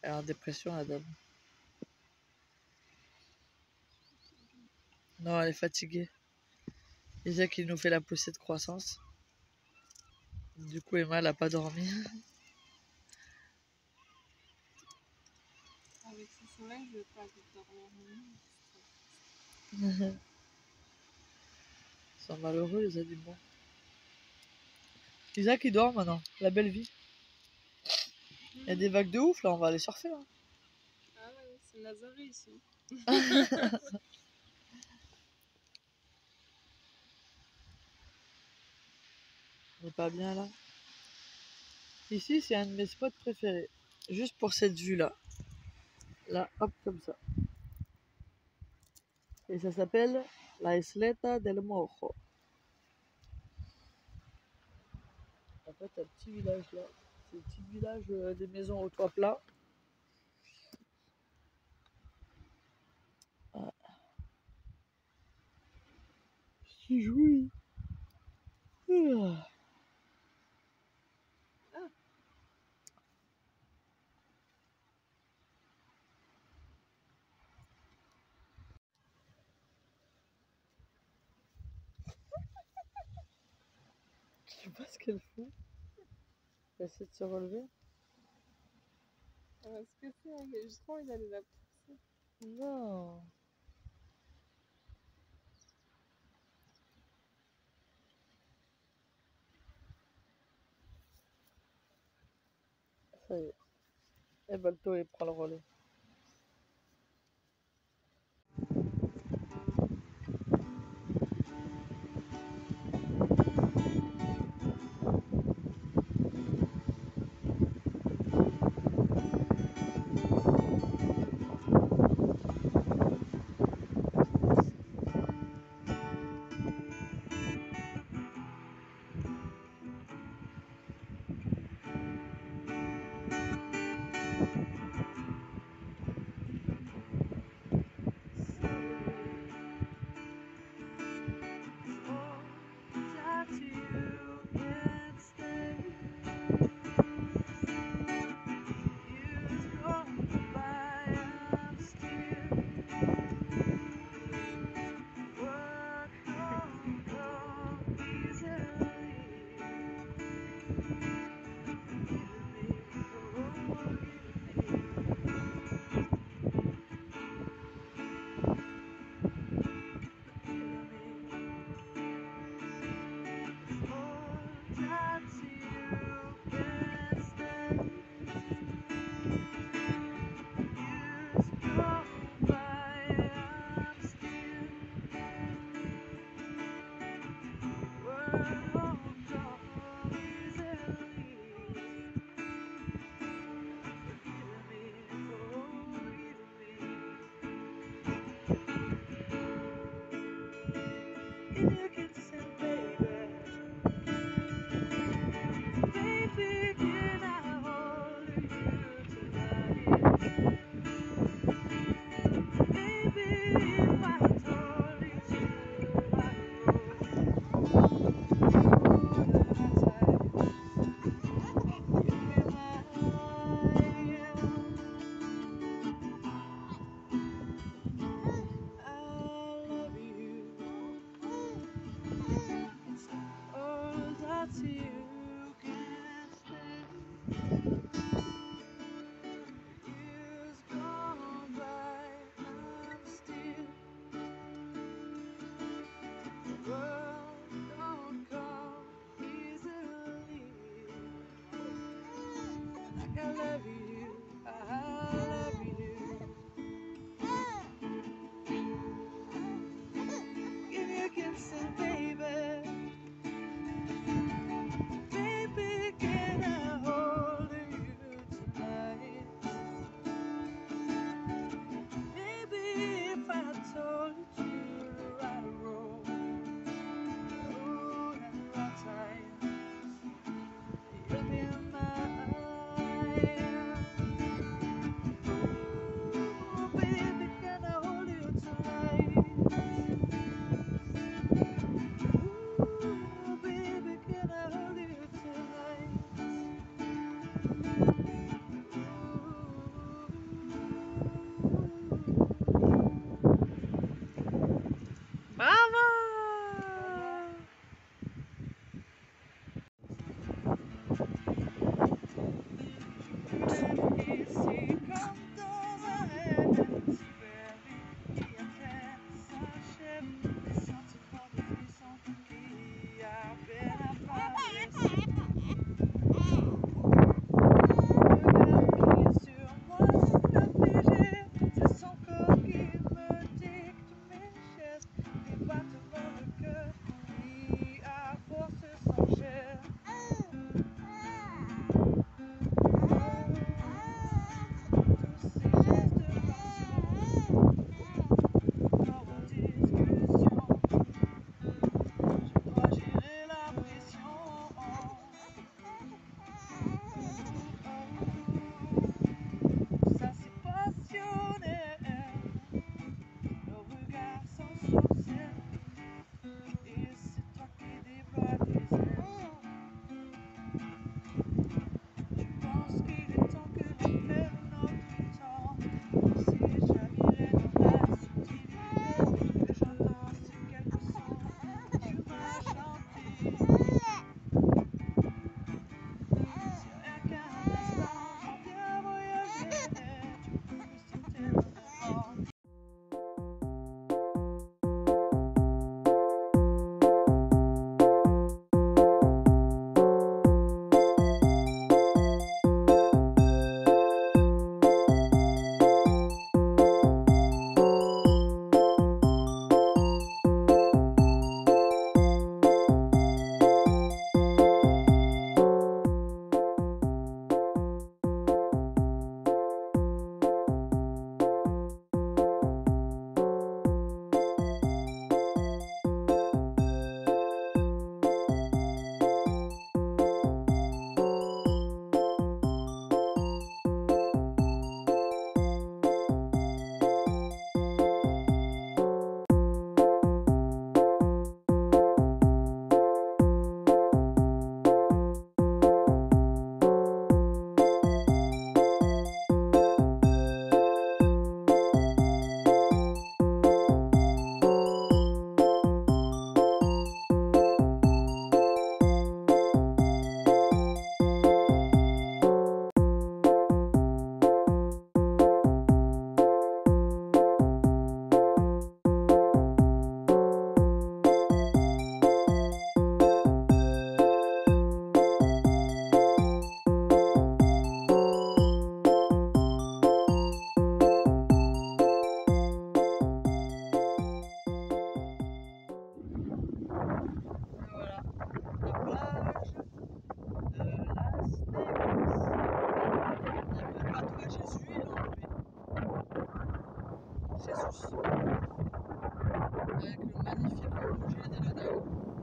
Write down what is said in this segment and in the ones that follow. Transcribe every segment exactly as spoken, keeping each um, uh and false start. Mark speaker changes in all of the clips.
Speaker 1: Elle est en dépression, la dame. Non, elle est fatiguée. Déjà qu'il nous fait la poussée de croissance. Du coup, Emma, elle n'a pas dormi.
Speaker 2: Avec ce soleil, je veux pas dormir.
Speaker 1: Ils sont malheureux, les animaux. Isaac, il dort maintenant. La belle vie. Il y a des vagues de ouf, là. On va aller surfer, là.
Speaker 2: Ah ouais, c'est Nazaré ici.
Speaker 1: On n'est pas bien, là. Ici, c'est un de mes spots préférés. Juste pour cette vue-là. Là, hop, comme ça. Et ça s'appelle la Isleta del Mojo. En fait, un petit village là. C'est un petit village, euh, des maisons au toit plat. Ah. C'est joli. Ah.
Speaker 2: Ah.
Speaker 1: Je sais pas ce qu'elle fait. Elle essaie de se relever.
Speaker 2: Ah, ce que c'est, hein, j'ai trop envie d'aller la pousser.
Speaker 1: Non. Ça y est. Et Balto, il prend le relais. Jesus. Avec le magnifique projet de la Dao.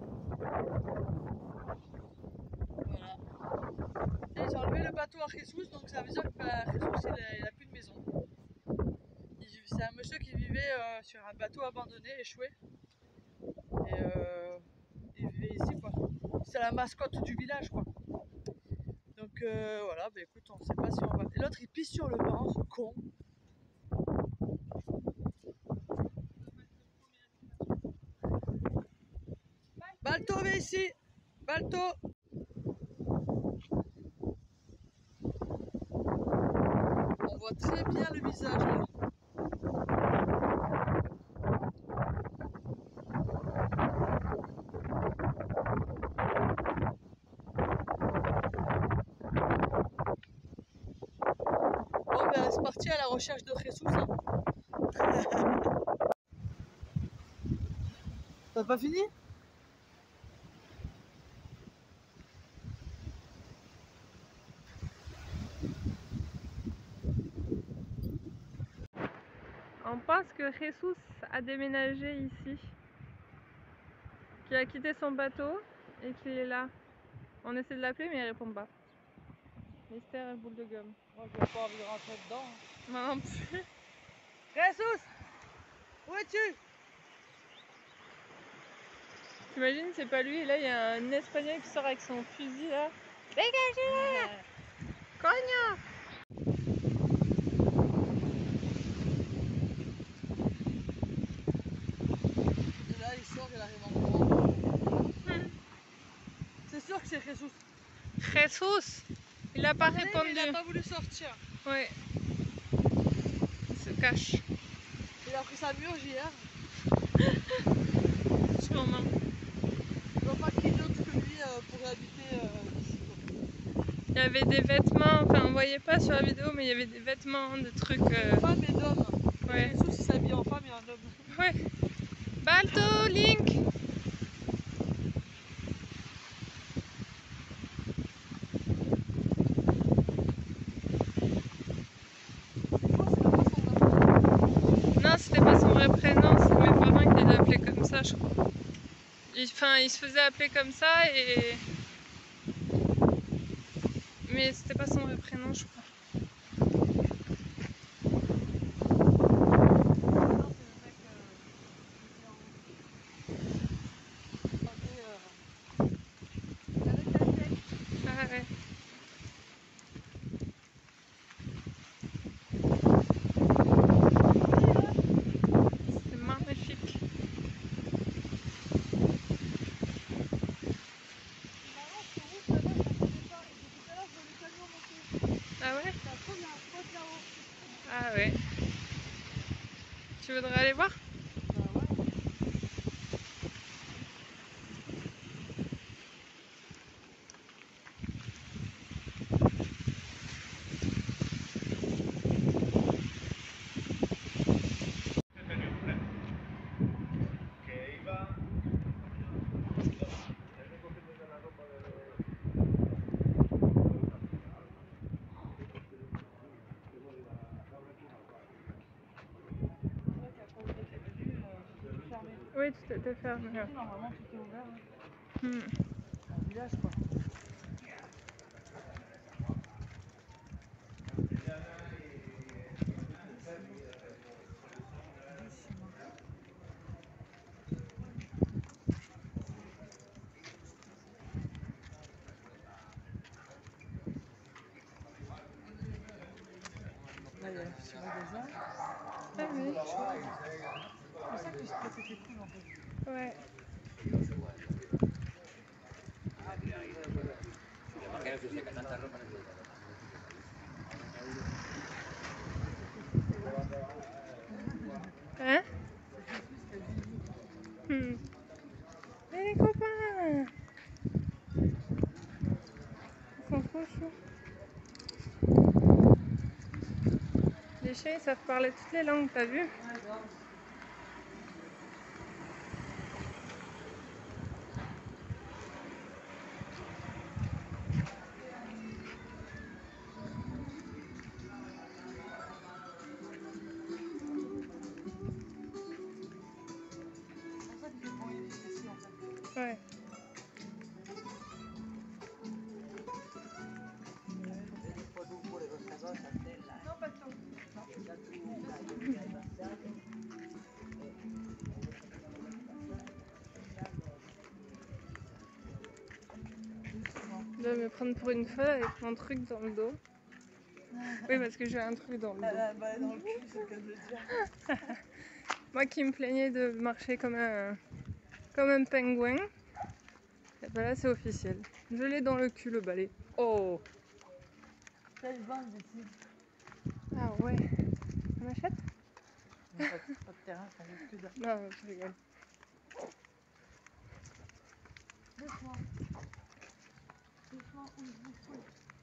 Speaker 1: Voilà. Et ils ont enlevé le bateau à Jesus, donc ça veut dire que bah, Jesus il a, il a plus de maison. C'est un monsieur qui vivait euh, sur un bateau abandonné, échoué. Et euh, il vivait ici quoi. C'est la mascotte du village quoi. Donc euh, voilà, bah écoute, on sait pas si on va. Et l'autre il pisse sur le banc, ce con. Balto, viens ici! Balto! On voit très bien le visage là. Bon ben c'est parti à la recherche de Jesus. Hein. T'as pas fini?
Speaker 2: On pense que Jesus a déménagé ici, qu'il a quitté son bateau et qu'il est là. On essaie de l'appeler mais il répond pas. Mystère et boule de gomme.
Speaker 1: Moi j'ai pas envie de rentrer dedans. Hein.
Speaker 2: Moi non plus.
Speaker 1: Jesus! Où es-tu?
Speaker 2: T'imagines, c'est pas lui et là il y a un espagnol qui sort avec son fusil là. Dégagez! Cognard!
Speaker 1: Et là il sort, il arrive en courant. Hmm. C'est sûr que c'est Jesus.
Speaker 2: Jesus! Il a pas
Speaker 1: Mais
Speaker 2: répondu.
Speaker 1: il a pas voulu sortir.
Speaker 2: Ouais. Il se cache.
Speaker 1: Il a pris sa murge hier.
Speaker 2: Sûrement.
Speaker 1: Je vois pas qui d'autre que lui euh, pourrait habiter euh, ici. Quoi.
Speaker 2: Il y avait des vêtements, enfin on voyait pas sur la vidéo mais il y avait des vêtements, des trucs... Euh...
Speaker 1: Femme et d'homme.
Speaker 2: Ouais.
Speaker 1: Jesus il s'habille en femme et en homme.
Speaker 2: Ouais. Balto, Link! Non, c'était pas son vrai prénom, c'est mes parents qui l'appelaient comme ça, je crois. Il, enfin, il se faisait appeler comme ça et... Mais c'était pas son vrai prénom, je crois. Ah ouais. C'est magnifique. Ah ouais? Ah ouais. Tu voudrais aller voir? Oui, tout était fermé.
Speaker 1: Normalement tout est ouvert. Hein.
Speaker 2: Hmm.
Speaker 1: Un village quoi. Là il y a un petit magasin.
Speaker 2: Ah oui.
Speaker 1: C'est ça que je trouvais c'était cool en fait.
Speaker 2: Ouais. Hein? Hmm. Et les copains! Ils sont trop chauds. Les chiens ils savent parler toutes les langues, t'as vu? Ouais.
Speaker 1: Non, pas de temps.
Speaker 2: Je vais me prendre pour une folle avec mon truc dans le dos. Oui, parce que j'ai un truc dans le dos.
Speaker 1: Elle a un balai dans le cul, c'est le cas de le dire.
Speaker 2: Moi qui me plaignais de marcher comme un, comme un pingouin, et ben là c'est officiel. Je l'ai dans le cul le balai. Oh!
Speaker 1: Ça, il vend d'ici.
Speaker 2: Ah ouais. On achète?
Speaker 1: Pas de, pas de terrain, ça risque que de.
Speaker 2: Non, je rigole.
Speaker 1: Doucement. Doucement, oui, doucement.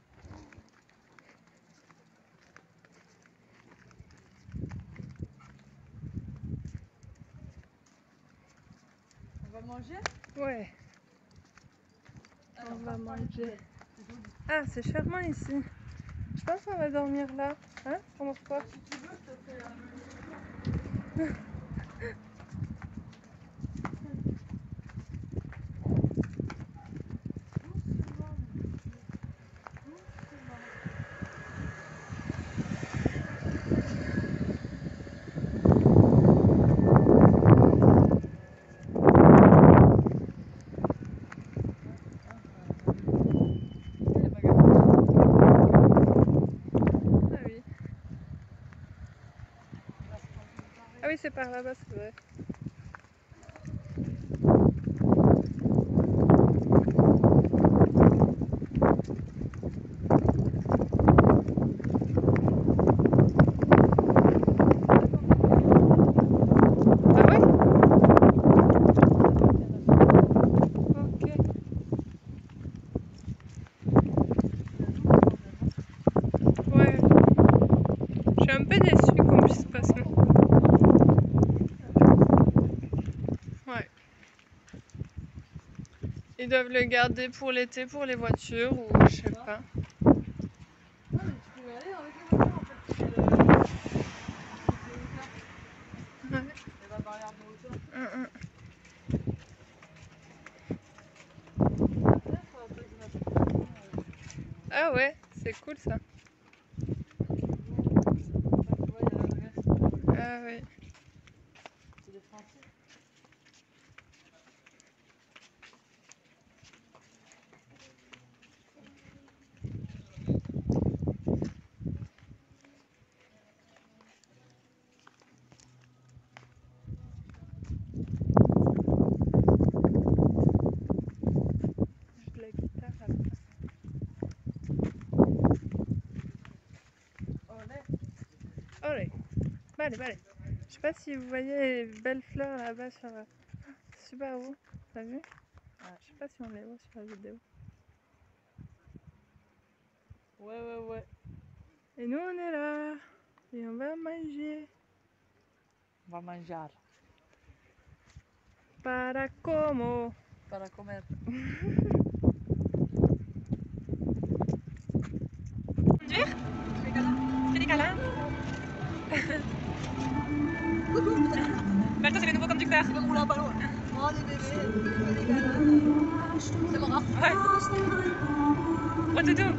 Speaker 1: On va manger?
Speaker 2: Ouais.
Speaker 1: Alors,
Speaker 2: On va
Speaker 1: parfois,
Speaker 2: manger.
Speaker 1: c'est joli.
Speaker 2: Ah, c'est charmant ici. Je pense qu'on va dormir là. Hein? Comment quoi?
Speaker 1: Si tu veux, je te fais un.
Speaker 2: Ah oui. Ah oui, c'est par là-bas, c'est vrai. Ah ouais? Ok. Ouais. Je suis un peu déçue qu'on puisse pas se... Ouais. Ils doivent le garder pour l'été, pour les voitures, ou je sais pas.
Speaker 1: Non, mais tu peux y aller avec les voitures en fait. C'est le.
Speaker 2: Ouais.
Speaker 1: Elle va parler de hauteur.
Speaker 2: Hum, hum. Ah ouais, c'est cool ça. Ah oui.
Speaker 1: C'est des Français.
Speaker 2: J'ai de la guitare à la place.
Speaker 1: Olé.
Speaker 2: Olé. Allez, allez. Je sais pas si vous voyez les belles fleurs là-bas sur la Subaru. T'as vu? Je sais pas si on les voit sur la vidéo.
Speaker 1: Ouais, ouais, ouais.
Speaker 2: Et nous on est là. Et on va manger.
Speaker 1: On va manger.
Speaker 2: Para como.
Speaker 1: Para comer.
Speaker 2: Conduire? Tu fais des câlins? Balto, c'est le nouveau conducteur.
Speaker 1: Il va me rouler un ballon. Oh, des bébés, je fais des câlins. C'est marrant.
Speaker 2: Ouais. Oh, doudou.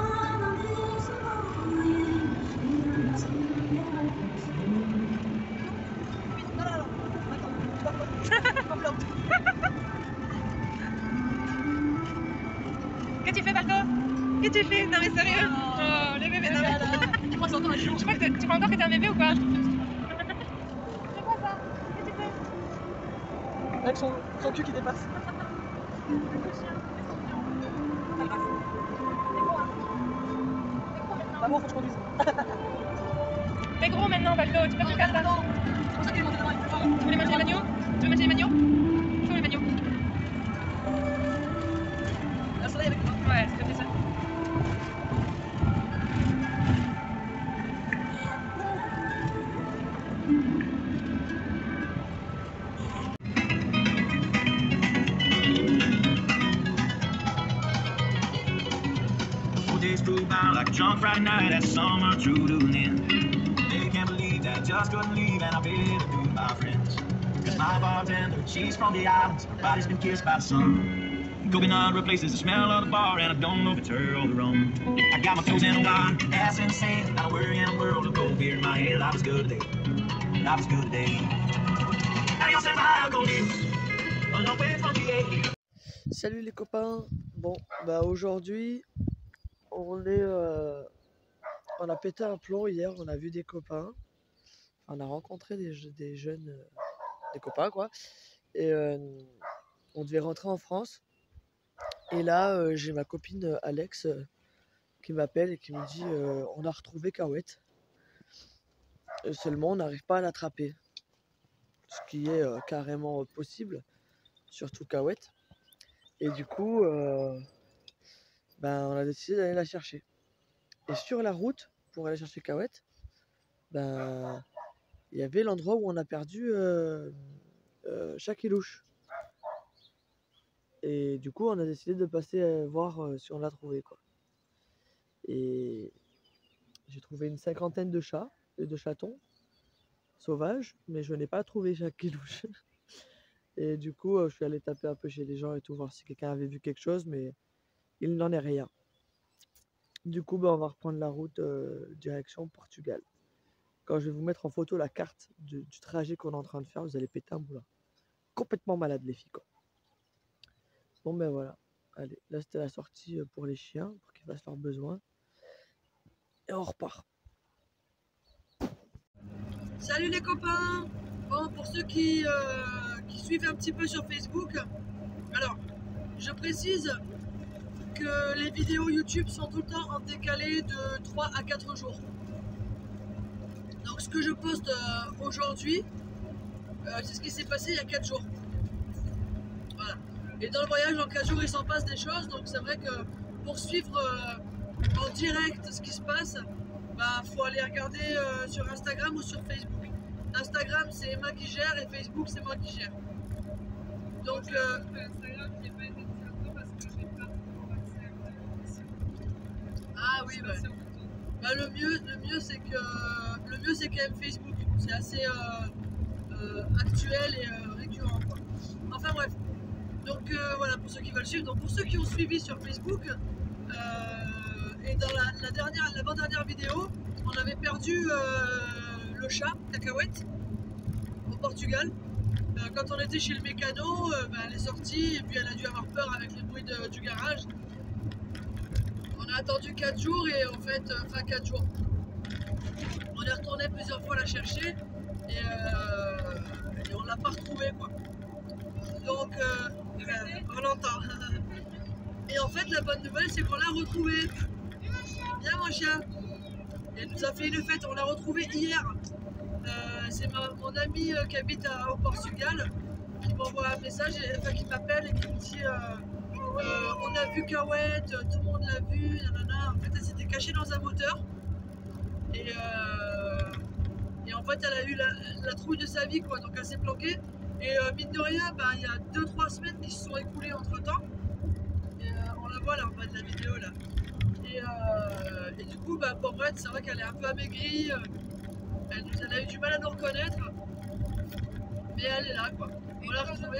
Speaker 2: Qu'est-ce que tu fais, Balto? Qu'est-ce que tu fais? Non, mais sérieux? Oh, les bébés, non, mais.
Speaker 1: Je crois que c'est encore un jour.
Speaker 2: Je crois que tu crois encore que t'es un bébé ou quoi?
Speaker 1: C'est quoi ça? Qu'est-ce que tu fais? Avec son, son cul qui dépasse. Maman, faut que je conduise.
Speaker 2: T'es gros maintenant, Balto, tu peux plus faire ça.
Speaker 1: C'est pour ça qu'il est monté devant, il peut pas.
Speaker 2: Tu voulais manger les magnots? Tu veux manger les magnots? Je veux les magnots.
Speaker 1: La soleil avec moi.
Speaker 2: Ouais, s'il te plaît, ça.
Speaker 3: Days flew by like a drunk Friday night as summer drew to an end. They can't believe that I just couldn't leave, and I better do my friends. My bartender, she's from the islands. Her body's been kissed by the sun. Coconut replaces the smell of the bar, and I don't know if it's her or the rum. I got my toes in a wine, ass in the sand. Not a worry in a world of cold beer in my hand. Life is good today. Life is good today. Adios and bye, go news. A long way from the A.
Speaker 4: Salut les copains. Bon, bah aujourd'hui, on est, euh, on a pété un plomb hier. On a vu des copains. On a rencontré des, des jeunes, euh, des copains quoi. Et euh, on devait rentrer en France. Et là, euh, j'ai ma copine euh, Alex euh, qui m'appelle et qui me dit euh, on a retrouvé Kawet. Et seulement, on n'arrive pas à l'attraper. Ce qui est euh, carrément possible, surtout Kawet. Et du coup, euh, ben, on a décidé d'aller la chercher. Et sur la route, pour aller chercher Kawet, ben, il y avait l'endroit où on a perdu euh, euh, Shakilouche. Et du coup, on a décidé de passer euh, voir euh, si on l'a trouvé, quoi. Et j'ai trouvé une cinquantaine de chats et de chatons sauvages, mais je n'ai pas trouvé Shakilouche. Et du coup, euh, je suis allé taper un peu chez les gens et tout, voir si quelqu'un avait vu quelque chose, mais il n'en est rien. Du coup, bah, on va reprendre la route euh, direction Portugal. Quand je vais vous mettre en photo la carte du, du trajet qu'on est en train de faire, vous allez péter un boulot. Complètement malade les filles, quoi. Bon ben voilà. Allez, là c'était la sortie pour les chiens, pour qu'ils fassent leurs besoins. Et on repart.
Speaker 1: Salut les copains. Bon, pour ceux qui, euh, qui suivent un petit peu sur Facebook, alors je précise que les vidéos YouTube sont tout le temps en décalé de trois à quatre jours. Donc ce que je poste euh, aujourd'hui, euh, c'est ce qui s'est passé il y a quatre jours. Voilà. Et dans le voyage, en quatre jours, il s'en passe des choses. Donc c'est vrai que pour suivre euh, en direct ce qui se passe, bah, faut aller regarder euh, sur Instagram ou sur Facebook. Instagram, c'est Emma qui gère et Facebook, c'est moi qui gère. Donc, euh, ah oui, bah, bah, le mieux, le mieux c'est que le mieux c'est quand même Facebook. C'est assez euh, euh, actuel et euh, récurrent, quoi. Enfin bref. Donc euh, voilà pour ceux qui veulent suivre. Donc pour ceux qui ont suivi sur Facebook euh, et dans la, la dernière, l'avant-dernière vidéo, on avait perdu euh, le chat Cacahuète au Portugal. Euh, quand on était chez le mécano, euh, bah, elle est sortie et puis elle a dû avoir peur avec les bruits de, du garage. On a attendu quatre jours et en fait, euh, enfin quatre jours. On est retourné plusieurs fois la chercher et, euh, et on l'a pas retrouvée, quoi. Donc euh, on l'entend. Et en fait la bonne nouvelle c'est qu'on l'a retrouvée. Viens mon chien. Elle nous a fait une fête, on l'a retrouvée hier. Euh, c'est mon ami euh, qui habite à, au Portugal qui m'envoie un message, et, enfin qui m'appelle et qui me dit euh, euh, on a vu Kawet, tout le monde l'a vu, nanana. En fait elle s'était cachée dans un moteur et, euh, et en fait elle a eu la, la trouille de sa vie, quoi, donc elle s'est planquée. Et euh, mine de rien, bah, il y a deux trois semaines qui se sont écoulées entre temps. Et euh, on la voit là en bas de la vidéo là. Et, euh, et du coup, bah, pauvre elle, c'est vrai qu'elle est un peu amaigrie. Elle, elle a eu du mal à nous reconnaître. Mais elle est là, quoi. On l'a retrouvée.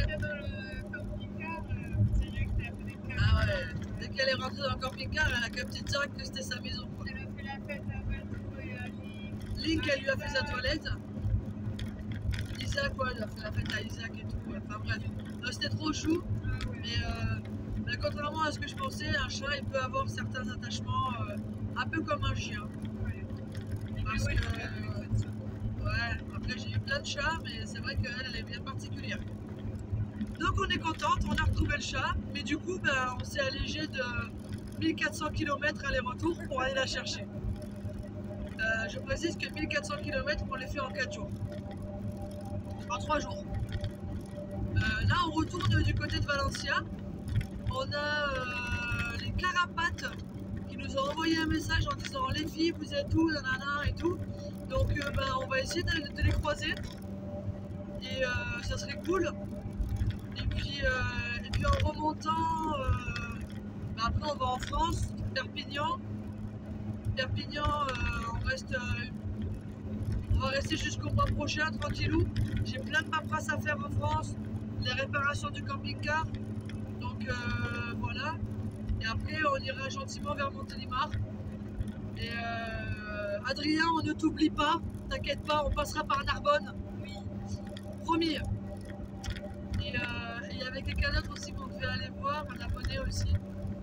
Speaker 1: Ah ouais, dès qu'elle est rentrée dans le camping-car, elle a capté direct que c'était sa maison, quoi.
Speaker 5: Elle a fait la fête avec
Speaker 1: Link, elle lui a fait sa toilette. Isaac, quoi, elle a fait la fête à Isaac et tout. Enfin bref, c'était trop chou. Mais euh, bah, contrairement à ce que je pensais, un chat il peut avoir certains attachements euh, un peu comme un chien. Parce que, euh, ouais, après j'ai eu plein de chats, mais c'est vrai qu'elle elle est bien particulière. Donc on est contente, on a retrouvé le chat, mais du coup bah, on s'est allégé de mille quatre cents kilomètres aller-retour pour aller la chercher. Euh, je précise que mille quatre cents kilomètres on les fait en quatre jours. En trois jours. Euh, là on retourne du côté de Valencia. On a euh, les Carapates qui nous ont envoyé un message en disant les filles vous êtes où, nanana et tout. Donc euh, bah, on va essayer de, de les croiser. Et euh, ça serait cool. Et puis, euh, et puis en remontant, euh, bah après on va en France, Perpignan. Perpignan, euh, on reste, euh, on va rester jusqu'au mois prochain, tranquillou. J'ai plein de paperasse à faire en France, les réparations du camping-car. Donc euh, voilà. Et après, on ira gentiment vers Montélimar. Et euh, Adrien, on ne t'oublie pas, t'inquiète pas, on passera par Narbonne. Oui, promis. Et euh, il y avait quelqu'un d'autre aussi qu'on devait aller voir, un abonné aussi.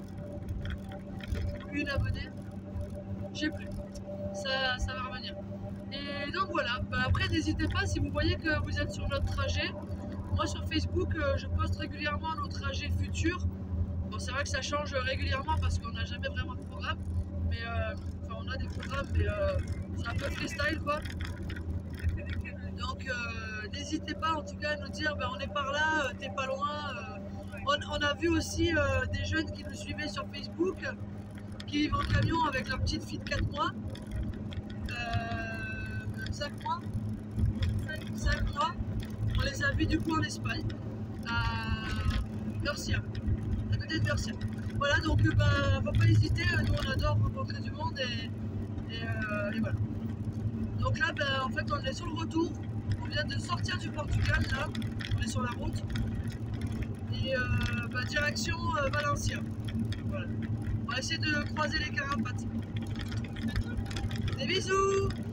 Speaker 1: Une abonnée. Je sais plus. Ça, ça va revenir. Et donc voilà. Bah, après, n'hésitez pas si vous voyez que vous êtes sur notre trajet. Moi sur Facebook, euh, je poste régulièrement nos trajets futurs. Bon, c'est vrai que ça change régulièrement parce qu'on n'a jamais vraiment de programme. Mais euh, enfin, on a des programmes, mais euh, c'est un peu freestyle quoi. Donc euh, n'hésitez pas en tout cas à nous dire ben, on est par là, euh, t'es pas loin. Euh, on, on a vu aussi euh, des jeunes qui nous suivaient sur Facebook qui vivent en camion avec leur petite fille de quatre mois. Euh, cinq mois. cinq mois. On les a vus du coup en Espagne, à Murcia, à côté de Murcia. Voilà, donc il bah, ne faut pas hésiter, nous on adore rencontrer du monde et, et, euh, et voilà. Donc là, bah, en fait, on est sur le retour, on vient de sortir du Portugal, là, on est sur la route, et euh, bah, direction euh, Valencia. Voilà. On va essayer de croiser les carapates. Des bisous!